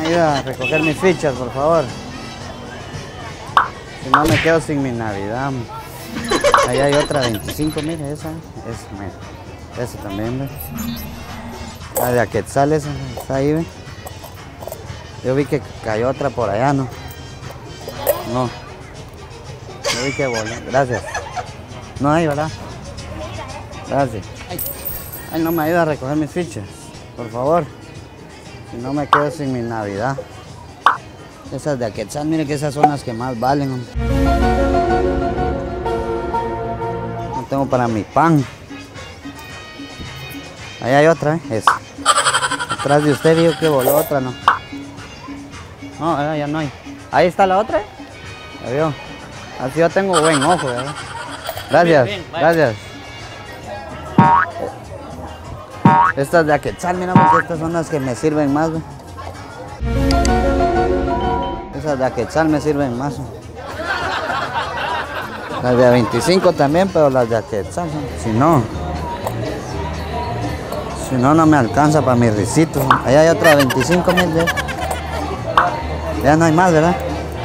ayuda a recoger mis fichas, por favor. Si no me quedo sin mi Navidad. Ahí hay otra 25, mire, esa también, ¿ve? La de Aquetzal, esa está ahí, ¿ve? Yo vi que cayó otra por allá, ¿no? No. Yo vi que voló. Gracias. No hay, ¿verdad? Gracias. Ay, no me ayuda a recoger mis fichas, por favor. Si no me quedo sin mi Navidad. Esas de Aquetzal, mire que esas son las que más valen, hombre. No tengo para mi pan. Ahí hay otra, esa. Atrás de usted vio que voló otra, ¿no? No, ya no hay. Ahí está la otra. ¿La vio? Así yo tengo buen ojo, ¿verdad? Gracias, bien, gracias. Estas de Aquetzal, mira, porque estas son las que me sirven más, ¿ve? Esas de Aquetzal me sirven más. Las de 25 también, pero las de Aquetzal, si no me alcanza para mis risitos. Allá hay otra 25,000. Ya no hay más, ¿verdad?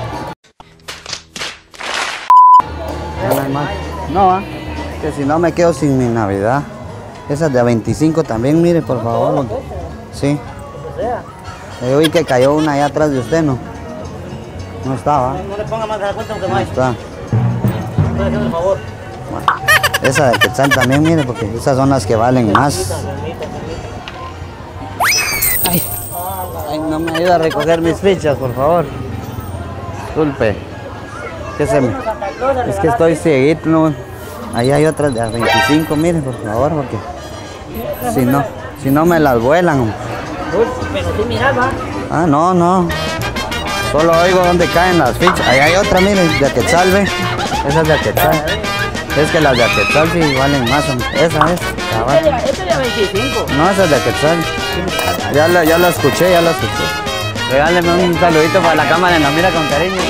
Ya no hay más. No, que si no me quedo sin mi Navidad. Esas de 25 también, mire, por favor. Sí. Yo vi que cayó una allá atrás de usted, ¿no? No estaba. No le ponga más de la cuenta porque no hay. No está. Estoy haciendo el favor. Bueno, esa de Quetzal también, mire, porque esas son las que valen más. Ay, no me ayuda a recoger mis fichas, por favor. Disculpe. Es que estoy cieguito, ¿no? Ahí hay otras de 25, mire, por favor, porque si no me las vuelan. Pero tú miras, ¿va? Ah, no. Solo oigo dónde caen las fichas. Ahí hay otra, mire, de Aquetzal, ¿ve? Esa es de Aquetzal. Es que las de Aquetzal sí valen más. Esa es. Esta es de 25. No, esa es de Aquetzal. Ya la escuché. Regáleme un saludito para la cámara en la mira con cariño.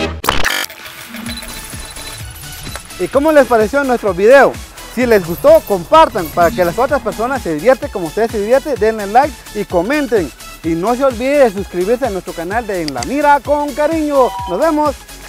¿Y cómo les pareció nuestro video? Si les gustó, compartan para que las otras personas se divierten como ustedes se divierten, denle like y comenten. Y no se olvide de suscribirse a nuestro canal de En la Mira con Cariño. Nos vemos.